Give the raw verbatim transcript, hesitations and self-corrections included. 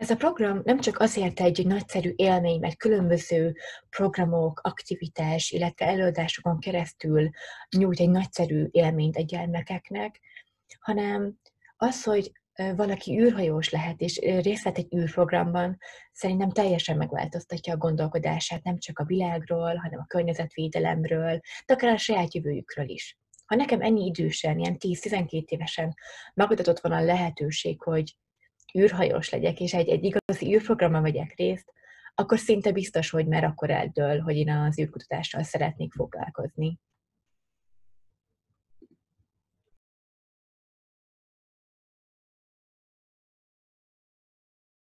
Ez a program nem csak azért egy nagyszerű élmény, mert különböző programok, aktivitás, illetve előadásokon keresztül nyújt egy nagyszerű élményt a gyermekeknek, hanem az, hogy valaki űrhajós lehet, és részt vett egy űrprogramban, szerintem teljesen megváltoztatja a gondolkodását nem csak a világról, hanem a környezetvédelemről, de akár a saját jövőjükről is. Ha nekem ennyi idősen, ilyen tíz-tizenkét évesen megadatott volna a lehetőség, hogy űrhajós legyek, és egy, egy igazi űrprogramban vegyek részt, akkor szinte biztos, hogy már akkor eldől, hogy én az űrkutatással szeretnék foglalkozni.